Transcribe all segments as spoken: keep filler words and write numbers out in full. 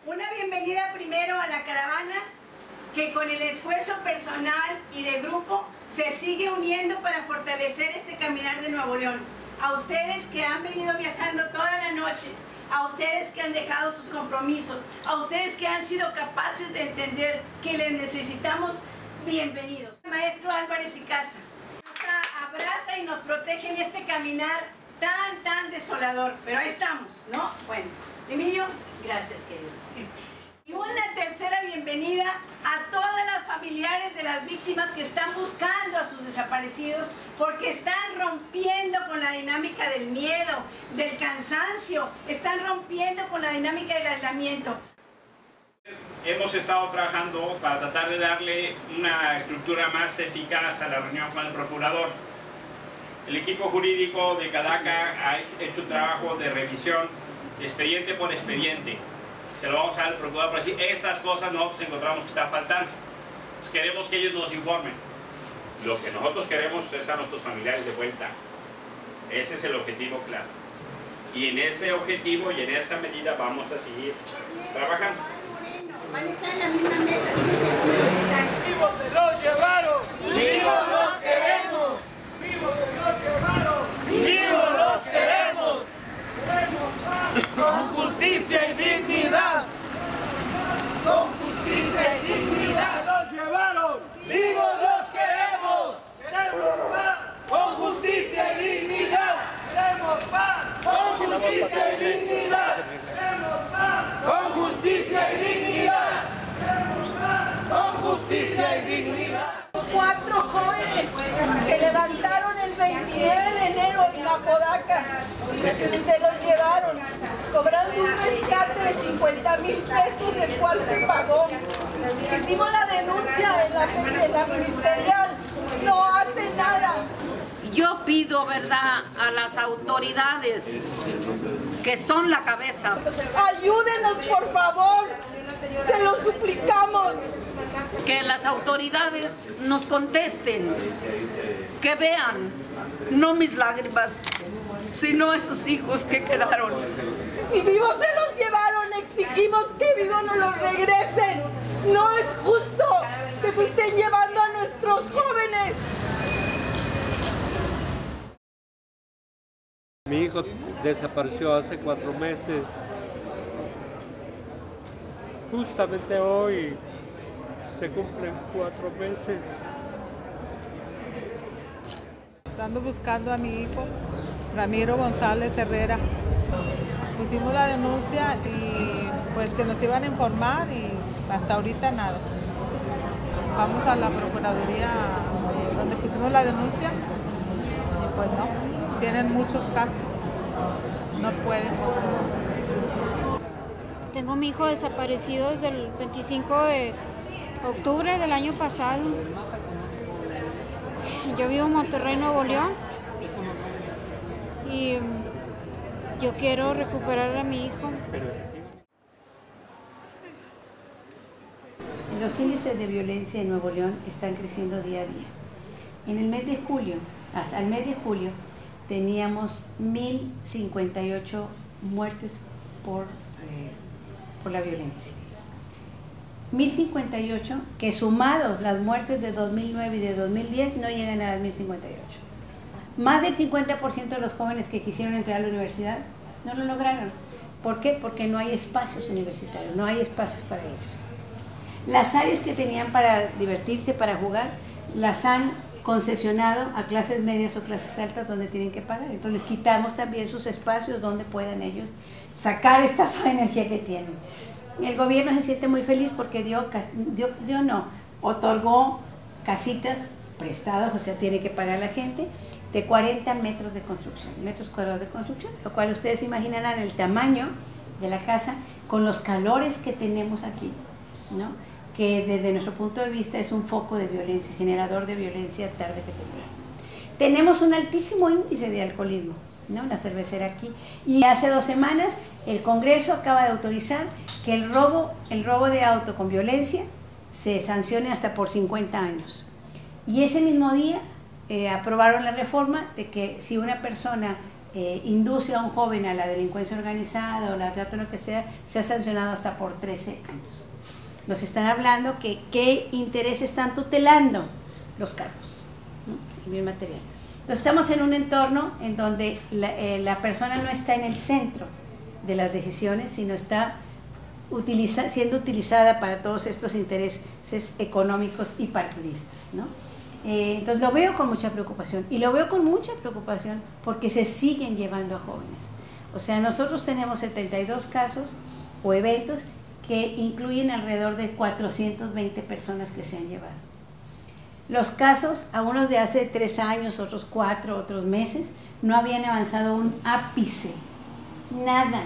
Una bienvenida primero a la caravana que con el esfuerzo personal y de grupo se sigue uniendo para fortalecer este caminar de Nuevo León. A ustedes que han venido viajando toda la noche, a ustedes que han dejado sus compromisos, a ustedes que han sido capaces de entender que les necesitamos, bienvenidos. Maestro Álvarez y Casa nos abraza y nos protege en este caminar tan, tan desolador, pero ahí estamos, ¿no? Bueno, Emilio, gracias, querido. Y una tercera bienvenida a todas las familiares de las víctimas que están buscando a sus desaparecidos porque están rompiendo con la dinámica del miedo, del cansancio, están rompiendo con la dinámica del aislamiento. Hemos estado trabajando para tratar de darle una estructura más eficaz a la reunión con el procurador. El equipo jurídico de Cadaca ha hecho un trabajo de revisión expediente por expediente. Se lo vamos a dar al procurador para decir, estas cosas nosotros encontramos que está faltando. Pues queremos que ellos nos informen. Lo que nosotros queremos es a nuestros familiares de vuelta. Ese es el objetivo claro. Y en ese objetivo y en esa medida vamos a seguir trabajando. Van a estar en la misma mesa. ¡Vivos se los llevaron! ¡Vivos los queremos! ¡Vivos se los llevaron! ¡Vivos los queremos! ¡Queremos paz! ¡Con justicia y dignidad! ¡Con justicia y dignidad! ¡Los llevaron! ¡Vivos los queremos! ¡Queremos paz! ¡Con justicia y dignidad! ¡Queremos paz! ¡Con justicia y dignidad! ¡Queremos paz! ¡Con justicia y dignidad! ¡Queremos paz! ¡Con justicia y dignidad! Cuatro jóvenes se levantaron el veintinueve de enero en la Podaca y se los llevaron, cobrando un rescate de cincuenta mil pesos, del cual se pagó. Hicimos la denuncia en la, en la ministerial, no hace nada. Yo pido, ¿verdad?, a las autoridades que son la cabeza. Ayúdenos, por favor, se lo suplicamos. Que las autoridades nos contesten, que vean, no mis lágrimas, sino esos hijos que quedaron. Si vivos se los llevaron, exigimos que vivos nos los regresen. No es justo que se estén llevando a nuestros jóvenes. Mi hijo desapareció hace cuatro meses. Justamente hoy se cumplen cuatro meses. Ando buscando a mi hijo, Ramiro González Herrera. Pusimos la denuncia y pues que nos iban a informar y hasta ahorita nada. Vamos a la Procuraduría donde pusimos la denuncia y pues no, tienen muchos casos, no pueden. Tengo a mi hijo desaparecido desde el veinticinco de octubre del año pasado. Yo vivo en Monterrey, Nuevo León, y yo quiero recuperar a mi hijo. Los índices de violencia en Nuevo León están creciendo día a día. En el mes de julio, hasta el mes de julio, teníamos mil cincuenta y ocho muertes por, eh, por la violencia. mil cincuenta y ocho, que sumados las muertes de dos mil nueve y de dos mil diez no llegan a las mil cincuenta y ocho. Más del cincuenta por ciento de los jóvenes que quisieron entrar a la universidad no lo lograron. ¿Por qué? Porque no hay espacios universitarios, no hay espacios para ellos. Las áreas que tenían para divertirse, para jugar, las han concesionado a clases medias o clases altas donde tienen que pagar. Entonces quitamos también sus espacios donde puedan ellos sacar esta sola energía que tienen. El gobierno se siente muy feliz porque dio, dio, dio no, otorgó casitas prestadas, o sea, tiene que pagar la gente, de cuarenta metros de construcción, metros cuadrados de construcción, lo cual ustedes imaginarán el tamaño de la casa con los calores que tenemos aquí, ¿no? Que desde nuestro punto de vista es un foco de violencia, generador de violencia tarde que temprano. Tenemos un altísimo índice de alcoholismo, ¿no? La cervecera aquí. Y hace dos semanas el Congreso acaba de autorizar que el robo, el robo de auto con violencia se sancione hasta por cincuenta años. Y ese mismo día eh, aprobaron la reforma de que si una persona eh, induce a un joven a la delincuencia organizada o la trata, lo que sea, se ha sancionado hasta por trece años. Nos están hablando que qué intereses están tutelando los cargos, ¿no? El bien material. Entonces estamos en un entorno en donde la, eh, la persona no está en el centro de las decisiones, sino está utiliza, siendo utilizada para todos estos intereses económicos y partidistas, ¿no? Eh, entonces lo veo con mucha preocupación, y lo veo con mucha preocupación porque se siguen llevando a jóvenes. O sea, nosotros tenemos setenta y dos casos o eventos que incluyen alrededor de cuatrocientas veinte personas que se han llevado. Los casos, a unos de hace tres años, otros cuatro, otros meses, no habían avanzado un ápice, nada.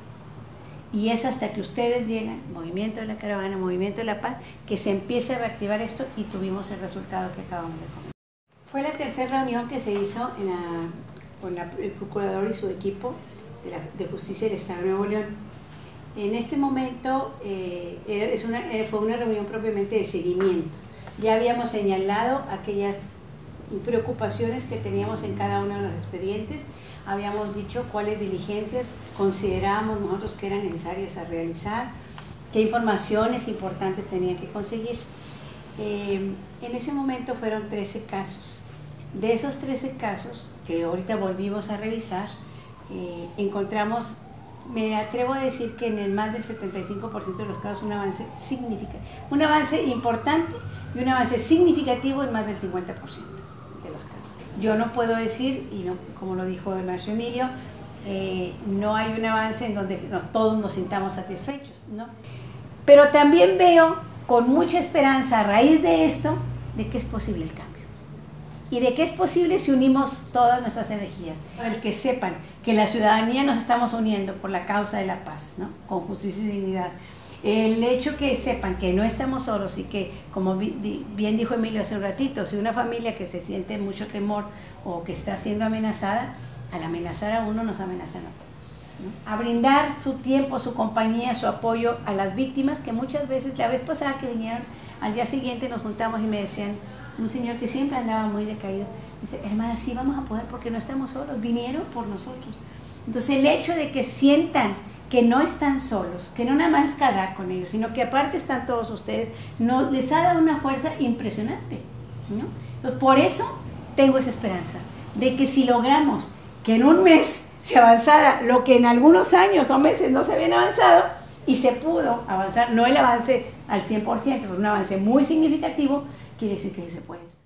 Y es hasta que ustedes llegan, Movimiento de la Caravana, Movimiento de la Paz, que se empieza a reactivar esto y tuvimos el resultado que acabamos de comentar. Fue la tercera reunión que se hizo en la, con la, el procurador y su equipo de, la, de Justicia del Estado de Nuevo León. En este momento eh, era, es una, fue una reunión propiamente de seguimiento. Ya habíamos señalado aquellas preocupaciones que teníamos en cada uno de los expedientes, habíamos dicho cuáles diligencias considerábamos nosotros que eran necesarias a realizar, qué informaciones importantes tenían que conseguir. Eh, en ese momento fueron trece casos. De esos trece casos, que ahorita volvimos a revisar, eh, encontramos, me atrevo a decir que en el más del setenta y cinco por ciento de los casos un avance significativo, un avance importante y un avance significativo en más del cincuenta por ciento de los casos. Yo no puedo decir, y no, como lo dijo el maestro Emilio, eh, no hay un avance en donde nos, todos nos sintamos satisfechos, ¿no? Pero también veo con mucha esperanza a raíz de esto, de que es posible el cambio. Y de que es posible si unimos todas nuestras energías. El que sepan que la ciudadanía nos estamos uniendo por la causa de la paz, ¿no? Con justicia y dignidad. El hecho que sepan que no estamos solos y que, como bien dijo Emilio hace un ratito, si una familia que se siente mucho temor o que está siendo amenazada, al amenazar a uno nos amenazan a todos, ¿no? A brindar su tiempo, su compañía, su apoyo a las víctimas, que muchas veces, la vez pasada que vinieron, al día siguiente nos juntamos y me decían, un señor que siempre andaba muy decaído, dice, hermana, sí vamos a poder porque no estamos solos, vinieron por nosotros. Entonces el hecho de que sientan que no están solos, que no nada más es Cadac con ellos, sino que aparte están todos ustedes, no, les ha dado una fuerza impresionante, ¿no? Entonces, por eso tengo esa esperanza, de que si logramos que en un mes se avanzara lo que en algunos años o meses no se habían avanzado, y se pudo avanzar, no el avance al cien por ciento, pero un avance muy significativo, quiere decir que se puede.